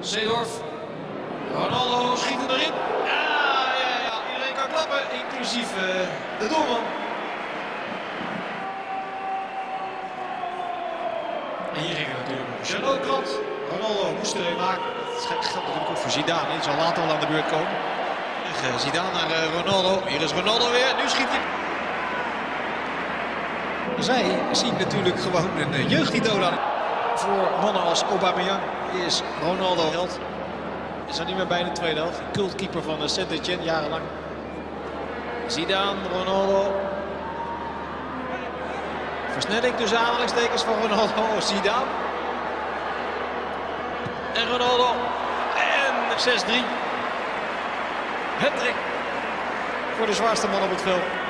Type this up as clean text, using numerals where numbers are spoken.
Seedorf. Ronaldo schiet hem erin. Ja, iedereen kan klappen, inclusief de doelman. En hier ging het natuurlijk op de Charlotte-krant. Ronaldo moest er een maken. Dat geldt natuurlijk ook voor Zidane. Die zal later wel aan de beurt komen. Zidane naar Ronaldo. Hier is Ronaldo weer. Nu schiet hij. Zij zien natuurlijk gewoon een jeugdidool aan. Voor mannen als Aubameyang is Ronaldo held. Is er niet meer bij in de tweede helft. Cultkeeper van Saint-Etienne jarenlang. Zidane, Ronaldo. Versnelling tussen aanhalingstekens van Ronaldo. Zidane. En Ronaldo. En 6-3. Hattrick voor de zwaarste man op het veld.